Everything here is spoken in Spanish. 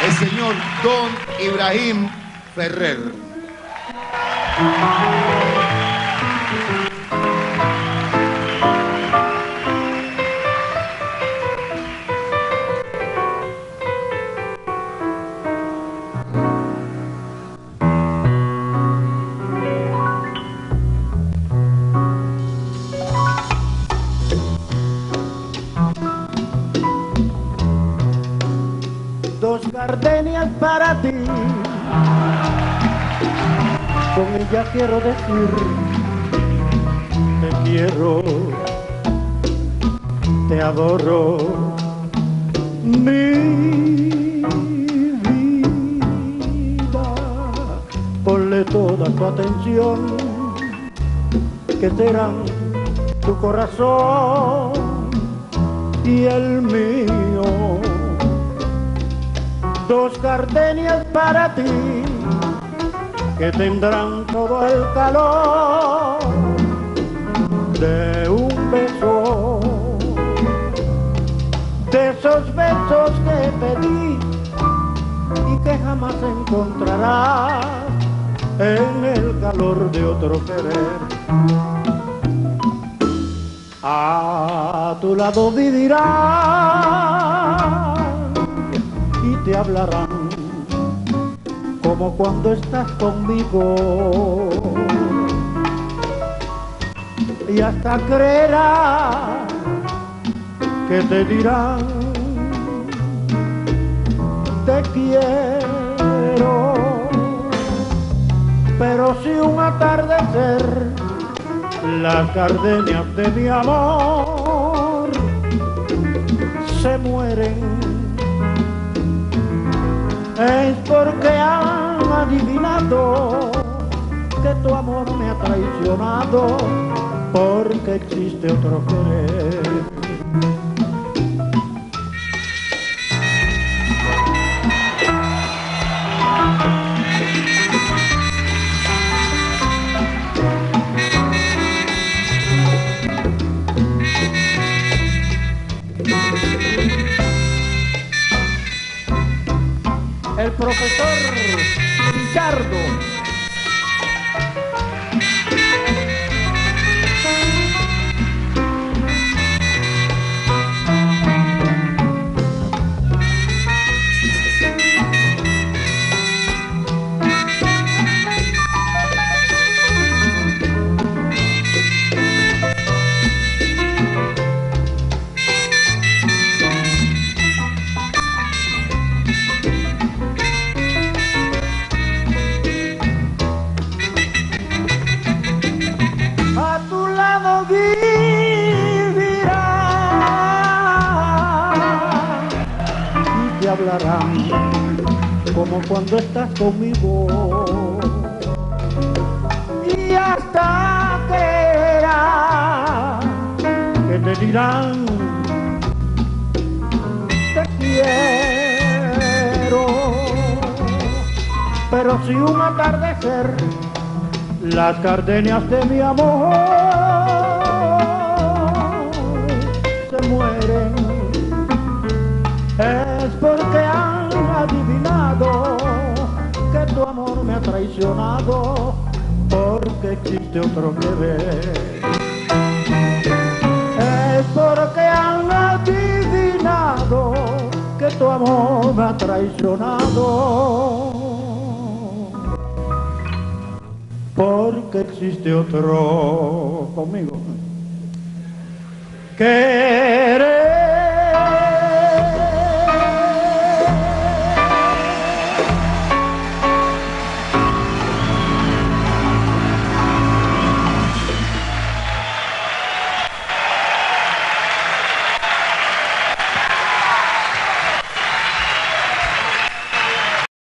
el señor Don Ibrahim Ferrer. Dos gardenias para ti, con ella quiero decir, te quiero, te adoro, mi vida. Ponle toda tu atención, que serán tu corazón y el mío. Dos gardenias para ti, que tendrán todo el calor de un beso, de esos besos que pedí y que jamás encontrarás en el calor de otro querer. A tu lado vivirás y te hablarán como cuando estás conmigo, y hasta creerás que te dirán te quiero. Pero si un atardecer las gardenias de mi amor se mueren, es porque han adivinado que tu amor me ha traicionado, porque existe otro querer. El profesor Ricardo. Hablarán como cuando estás conmigo, y hasta creerás que te dirán te quiero. Pero si un atardecer las gardenias de mi amor se mueren, es porque han adivinado que tu amor me ha traicionado, porque existe otro que ver. Es porque han adivinado que tu amor me ha traicionado, porque existe otro conmigo que